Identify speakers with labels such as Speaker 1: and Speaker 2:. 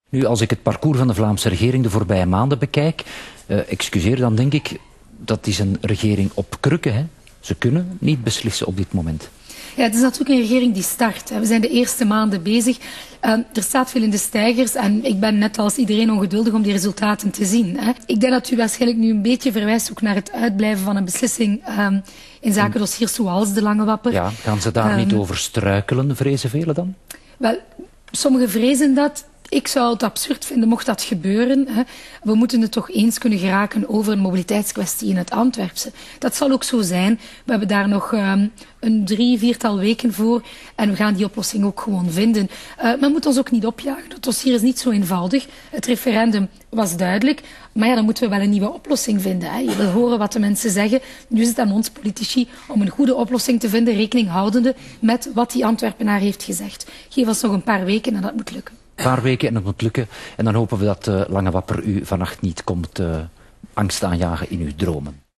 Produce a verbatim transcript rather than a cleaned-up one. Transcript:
Speaker 1: Nu, als ik het parcours van de Vlaamse regering de voorbije maanden bekijk, uh, excuseer, dan denk ik, dat is een regering op krukken. Hè? Ze kunnen niet beslissen op dit moment.
Speaker 2: Ja, het is natuurlijk een regering die start. We zijn de eerste maanden bezig. Uh, er staat veel in de stijgers en ik ben net als iedereen ongeduldig om die resultaten te zien. Hè. Ik denk dat u waarschijnlijk nu een beetje verwijst ook naar het uitblijven van een beslissing um, in zaken dossiers zoals de Lange Wapper.
Speaker 1: Ja, gaan ze daar um, niet over struikelen, vrezen velen dan?
Speaker 2: Wel, sommigen vrezen dat. Ik zou het absurd vinden mocht dat gebeuren. Hè. We moeten het toch eens kunnen geraken over een mobiliteitskwestie in het Antwerpse. Dat zal ook zo zijn. We hebben daar nog um, een drie, viertal weken voor en we gaan die oplossing ook gewoon vinden. Uh, men moet ons ook niet opjagen. Het dossier is niet zo eenvoudig. Het referendum was duidelijk, maar ja, dan moeten we wel een nieuwe oplossing vinden. Hè. Je wil horen wat de mensen zeggen. Nu is het aan ons politici om een goede oplossing te vinden, rekening houdende met wat die Antwerpenaar heeft gezegd. Geef ons nog een paar weken en dat moet lukken.
Speaker 1: Een paar weken en dat moet lukken. En dan hopen we dat uh, Lange Wapper u vannacht niet komt uh, angst aanjagen in uw dromen.